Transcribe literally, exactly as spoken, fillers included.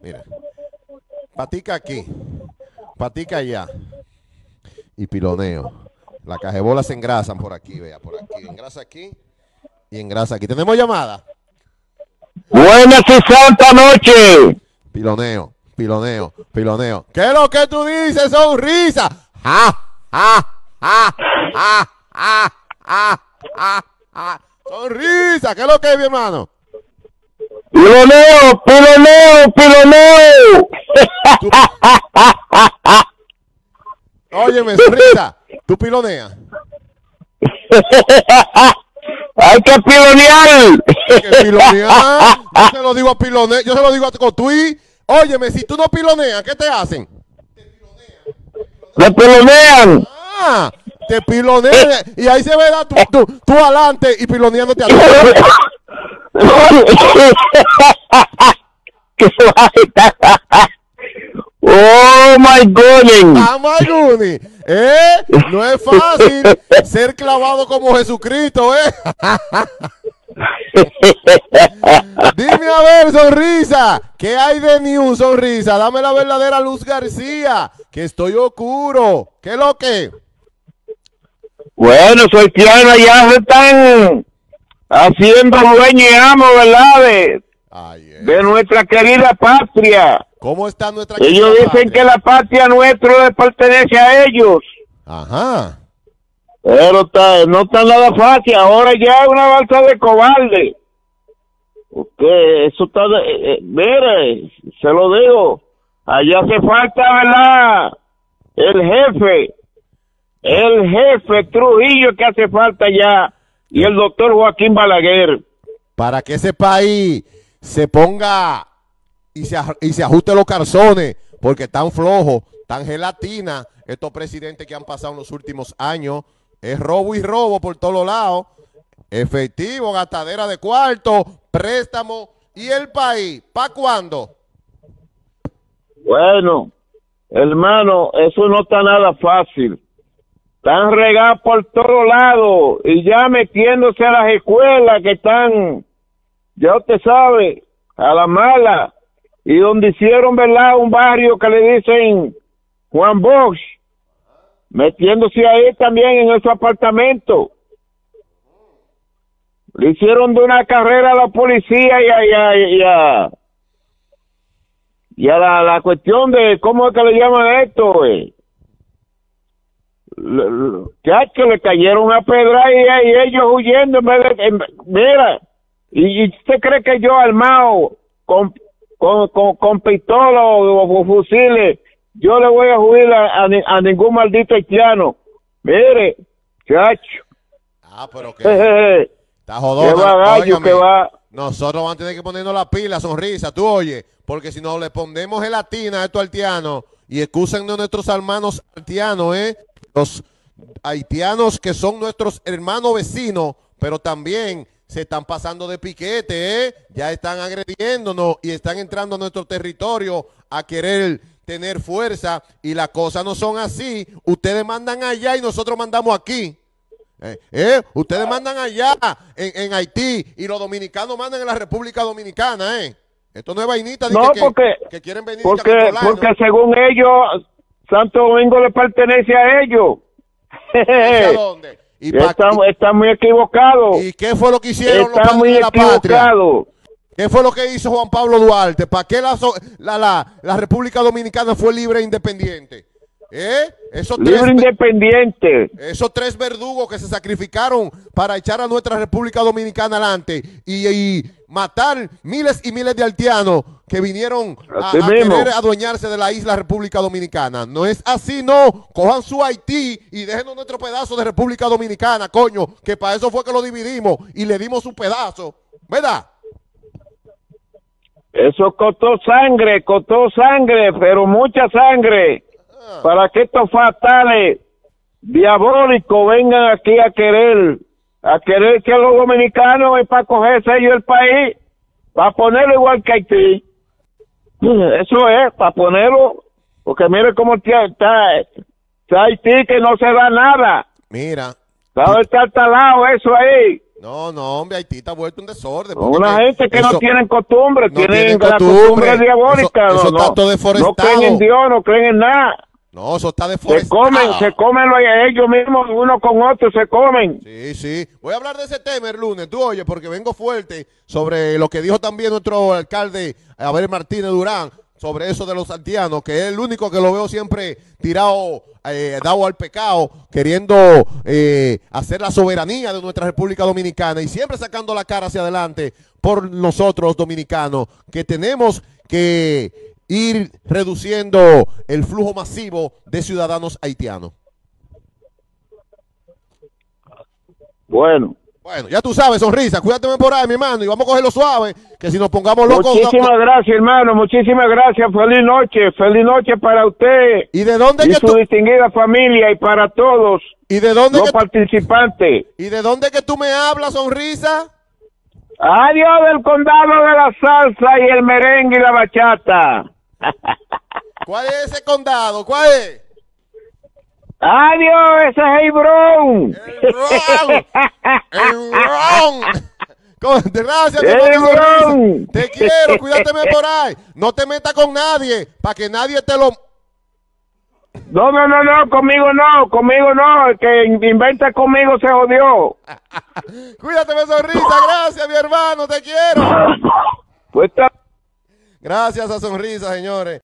Mira. Patica aquí. Patica allá. Y piloneo. Las cajebolas se engrasan por aquí, vea, por aquí. Engrasa aquí y engrasa aquí. ¿Tenemos llamada? Buenas y santa noche. Piloneo, piloneo, piloneo. ¿Qué es lo que tú dices, sonrisa? ¡Ja, ja, ja, ja, ja, ja, ja, ja! ¡Sonrisa! ¿Qué es lo que es, mi hermano? Piloneo, piloneo, piloneo. Tú... Óyeme, sonrisa, tú piloneas. Hay que pilonear. Hay que pilonear. Yo se lo digo a pilonear, yo se lo digo a Cotuí. Óyeme, si tú no piloneas, ¿qué te hacen? Me pilonean. Ah, te pilonean. Y ahí se ve tú, tú, tú adelante y piloneándote atrás. Oh my goodness. Ah, my goodness. ¿Eh? No es fácil ser clavado como Jesucristo, ¿eh? Dime a ver, sonrisa. ¿Qué hay de news, sonrisa? Dame la verdadera Luz García, que estoy oscuro. ¿Qué es lo que? Bueno, soy Tiana, ya se están haciendo dueño y amo, ¿verdad? De, Ay, eh. de nuestra querida patria. ¿Cómo está nuestra Ellos dicen patria? que la patria nuestra le pertenece a ellos. Ajá. Pero está, no está nada fácil. Ahora ya es una balsa de cobarde. Porque eso está... De, eh, eh, mire, se lo digo. Allá hace falta, ¿verdad? El jefe. El jefe Trujillo que hace falta ya. Y el doctor Joaquín Balaguer. Para que ese país se ponga y se, y se ajuste los calzones, porque están flojos, tan gelatina estos presidentes que han pasado en los últimos años. Es robo y robo por todos lados. Efectivo, gastadera de cuarto, préstamo. ¿Y el país? ¿Para cuándo? Bueno, hermano, eso no está nada fácil. Están regados por todos lados y ya metiéndose a las escuelas que están, ya usted sabe, a la mala. Y donde hicieron, ¿verdad?, un barrio que le dicen Juan Bosch, metiéndose ahí también en esos apartamentos. Le hicieron de una carrera a la policía y a, y a, y a, y a la, la cuestión de, ¿cómo es que le llaman esto, güey? Ya que le cayeron a pedra y, y ellos huyendo en vez de, en, mira, y, y usted cree que yo armado con, con, con, con pistola o, o fusiles, yo le voy a huir a, a, a ningún maldito haitiano. Mire, chacho. Ah, pero que está jodón. Que va gallo, que va. Nosotros vamos a tener que ponernos la pila, sonrisa, tú oye, porque si no le ponemos gelatina a estos haitianos, y excusen de nuestros hermanos haitianos, eh, los haitianos que son nuestros hermanos vecinos, pero también se están pasando de piquete, ¿eh? Ya están agrediéndonos y están entrando a nuestro territorio a querer tener fuerza, y las cosas no son así. Ustedes mandan allá y nosotros mandamos aquí. Eh, eh, ustedes mandan allá en, en Haití y los dominicanos mandan en la República Dominicana, ¿eh? Esto no es vainita. No, que, porque, que quieren venir porque, a porque ¿no? según ellos, Santo Domingo le pertenece a ellos. ¿A dónde? Y está, y, está muy equivocado. ¿Y qué fue lo que hicieron está los padres muy de la equivocado. patria? ¿Qué fue lo que hizo Juan Pablo Duarte? ¿Para qué la, la, la, la República Dominicana fue libre e independiente? ¿Eh? Esos libre tres, independiente. Esos tres verdugos que se sacrificaron para echar a nuestra República Dominicana adelante y, y matar miles y miles de haitianos que vinieron a, a querer adueñarse de la isla República Dominicana. No es así, no. Cojan su Haití y déjenos nuestro pedazo de República Dominicana, coño, que para eso fue que lo dividimos y le dimos su pedazo, ¿verdad? Eso costó sangre, costó sangre, pero mucha sangre, ah. para que estos fatales diabólicos vengan aquí a querer, a querer que los dominicanos es para cogerse ellos el país, para ponerlo igual que Haití. Eso es, para ponerlo, porque mire cómo está, está, está Haití, que no se da nada. Mira. Está talado eso ahí. No, no, hombre, Haití está vuelto un desorden. Son una gente que eso, no tienen costumbre, no tienen, tienen la costumbre. costumbre diabólica. Eso, eso no, está no, todo deforestado. no creen en Dios, no creen en nada. No, eso está Se deforestado. comen, se comen lo- ellos mismos, uno con otro se comen. Sí, sí. Voy a hablar de ese tema el lunes, tú oye, porque vengo fuerte sobre lo que dijo también nuestro alcalde Abel Martínez Durán, sobre eso de los haitianos, que es el único que lo veo siempre tirado, eh, dado al pecado, queriendo eh, hacer la soberanía de nuestra República Dominicana y siempre sacando la cara hacia adelante por nosotros los dominicanos, que tenemos que ir reduciendo el flujo masivo de ciudadanos haitianos. Bueno. Bueno, ya tú sabes, Sonrisa, cuídate por ahí, mi hermano, y vamos a cogerlo suave, que si nos pongamos locos... Muchísimas no, no. gracias, hermano, muchísimas gracias. Feliz noche, feliz noche para usted ¿Y de dónde y que su tú, distinguida familia y para todos y de dónde los que, participantes. y de dónde que tú me hablas, Sonrisa? Adiós del condado de la salsa y el merengue y la bachata. ¿Cuál es ese condado? ¿Cuál es? Adiós, ese es Hebron. El Ron. El Ron. Con- Gracias, mi El hermano Sonrisa. Ron. Te quiero, cuídateme por ahí. No te metas con nadie, para que nadie te lo... No, no, no, no, conmigo no, conmigo no, el que inventa conmigo se jodió. Cuídateme, Sonrisa, gracias, mi hermano, te quiero. Pues está. Gracias a Sonrisa, señores.